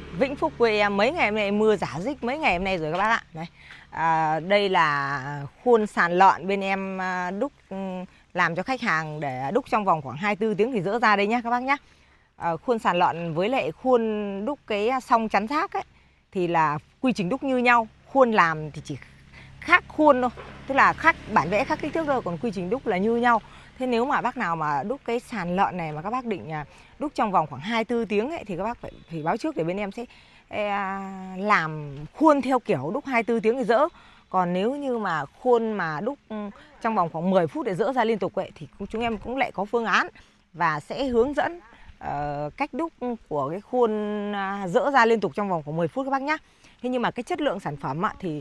Vĩnh Phúc quê em mấy ngày hôm nay mưa rả rích mấy ngày hôm nay rồi các bác ạ. Đấy. Đây là khuôn sàn lợn bên em đúc làm cho khách hàng để đúc trong vòng khoảng 24 tiếng thì dỡ ra đây nhá các bác nhá. Khuôn sàn lợn với lại khuôn đúc cái song chắn rác ấy thì là quy trình đúc như nhau, khuôn làm thì chỉ khác khuôn thôi, tức là khác bản vẽ khác kích thước thôi, còn quy trình đúc là như nhau. Thế nếu mà bác nào mà đúc cái sàn lợn này mà các bác định đúc trong vòng khoảng 24 tiếng ấy, thì các bác phải báo trước để bên em sẽ làm khuôn theo kiểu đúc 24 tiếng thì dỡ. Còn nếu như mà khuôn mà đúc trong vòng khoảng 10 phút để dỡ ra liên tục ấy, thì chúng em cũng lại có phương án và sẽ hướng dẫn cách đúc của cái khuôn dỡ ra liên tục trong vòng khoảng 10 phút các bác nhé. Thế nhưng mà cái chất lượng sản phẩm thì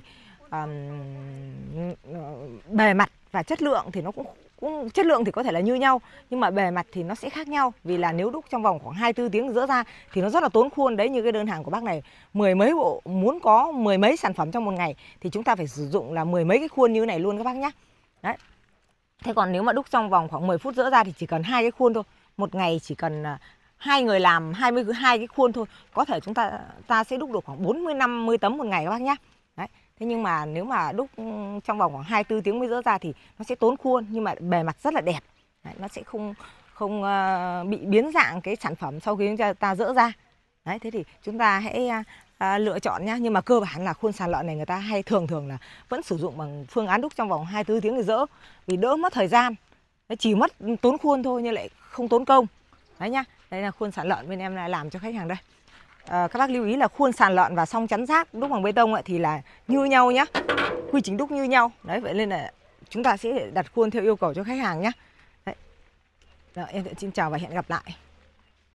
bề mặt và chất lượng thì nó cũng chất lượng thì có thể là như nhau, nhưng mà bề mặt thì nó sẽ khác nhau. Vì là nếu đúc trong vòng khoảng 24 tiếng dỡ ra thì nó rất là tốn khuôn. Đấy, như cái đơn hàng của bác này, mười mấy bộ, muốn có mười mấy sản phẩm trong một ngày thì chúng ta phải sử dụng là mười mấy cái khuôn như thế này luôn các bác nhé. Đấy. Thế còn nếu mà đúc trong vòng khoảng 10 phút dỡ ra thì chỉ cần 2 cái khuôn thôi. Một ngày chỉ cần 2 người làm 22 cái khuôn thôi. Có thể chúng ta sẽ đúc được khoảng 40-50 tấm một ngày các bác nhé. Đấy. Thế nhưng mà nếu mà đúc trong vòng khoảng 24 tiếng mới dỡ ra thì nó sẽ tốn khuôn, nhưng mà bề mặt rất là đẹp. Đấy, nó sẽ không bị biến dạng cái sản phẩm sau khi chúng ta dỡ ra. Đấy, thế thì chúng ta hãy lựa chọn nhá. Nhưng mà cơ bản là khuôn sàn lợn này người ta hay thường là vẫn sử dụng bằng phương án đúc trong vòng 24 tiếng để dỡ, vì đỡ mất thời gian. Nó chỉ mất tốn khuôn thôi nhưng lại không tốn công. Đấy nhá. Đây là khuôn sàn lợn bên em lại làm cho khách hàng đây. Các bác lưu ý là khuôn sàn lợn và song chắn rác đúc bằng bê tông thì là như nhau nhá. Quy trình đúc như nhau. Đấy, vậy nên là chúng ta sẽ đặt khuôn theo yêu cầu cho khách hàng nhé. Đấy. Rồi, em xin chào và hẹn gặp lại.